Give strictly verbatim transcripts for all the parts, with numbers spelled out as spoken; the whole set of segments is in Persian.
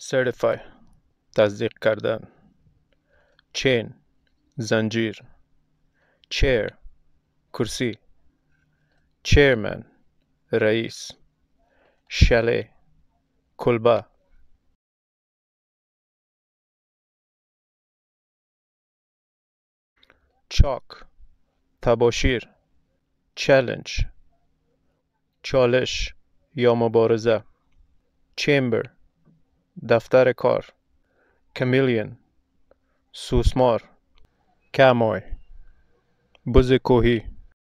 certify تصدیق کردن. chain زنجیر. chair کرسی. chairman رئیس. chalet کلبه. chalk تباشیر. challenge چالش یا مبارزه. chamber دفتر کار. chameleon سوسمار. کمای بز کوهی.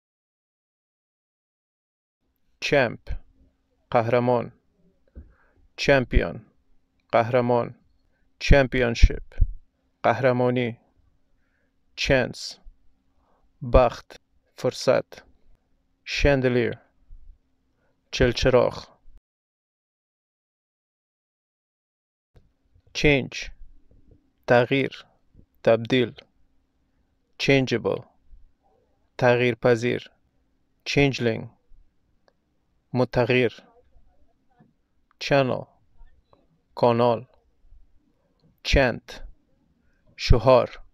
champ قهرمان. champion قهرمان. championship قهرمانی. chance بخت فرصت. chandelier چلچراغ. change تغییر تبدیل. changeable تغییر پذیر. changeling متغیر. channel کانال. chant شعار